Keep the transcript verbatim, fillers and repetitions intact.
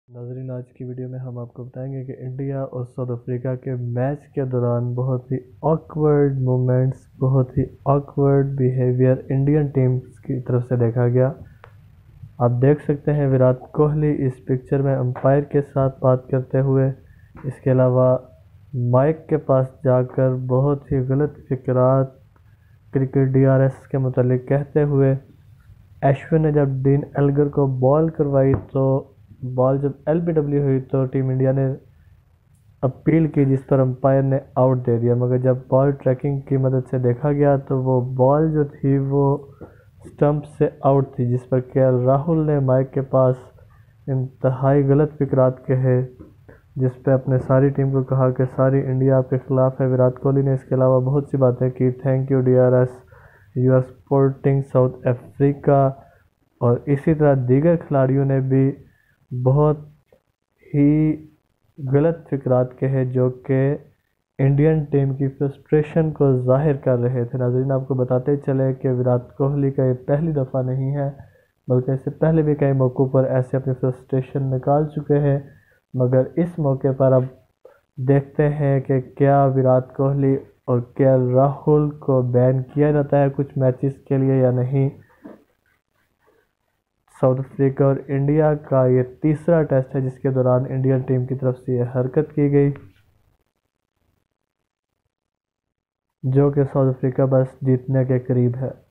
ناظرین، آج کی ویڈیو میں ہم آپ کو بتائیں گے کہ انڈیا اور ساؤتھ افریقہ کے میچ کے دوران بہت ہی آکورڈ مومنٹس، بہت ہی آکورڈ بیہیویئر انڈین ٹیمز کی طرف سے دیکھا گیا۔ آپ دیکھ سکتے ہیں وراٹ کوہلی اس پکچر میں امپائر کے ساتھ بات کرتے ہوئے، اس کے علاوہ مائک کے پاس جا کر بہت ہی غلط فکرات کرکٹ ڈی آر ایس کے متعلق کہتے ہوئے، ایشون نے جب ڈین ایلگر کو بال کروائی تو بال جب ایل بی ڈبلیو ہوئی تو ٹیم انڈیا نے اپیل کی، جس پر امپائر نے آؤٹ دے دیا، مگر جب بال ٹریکنگ کی مدد سے دیکھا گیا تو وہ بال جو تھی وہ سٹمپ سے آؤٹ تھی، جس پر کے ایل راہل نے مائک کے پاس انتہائی غلط فکرات کہے، جس پہ اپنے ساری ٹیم کو کہا کہ ساری انڈیا آپ کے خلاف ہے۔ وراٹ کوہلی نے اس کے علاوہ بہت سی باتیں کی، thank you D R S, you are supporting South Africa, اور اسی طرح دیگر کھلاڑیوں نے بھی بہت ہی غلط فکرات کہے جو کہ انڈین ٹیم کی فرسٹریشن کو ظاہر کر رہے تھے۔ ناظرین، آپ کو بتاتے چلے کہ وراٹ کوہلی کا یہ پہلی دفعہ نہیں ہے، بلکہ اس سے پہلے بھی کئی موقعوں پر ایسے اپنی فرسٹریشن نکال چکے ہیں، مگر اس موقع پر اب دیکھتے ہیں کہ کیا وراٹ کوہلی اور کے ایل راہل کو بین کیا جاتا ہے کچھ میچز کے لیے یا نہیں۔ ساؤتھ افریقہ اور انڈیا کا یہ تیسرا ٹیسٹ ہے جس کے دوران انڈین ٹیم کی طرف سے یہ حرکت کی گئی، جو کہ ساؤتھ افریقہ بس جیتنے کے قریب ہے۔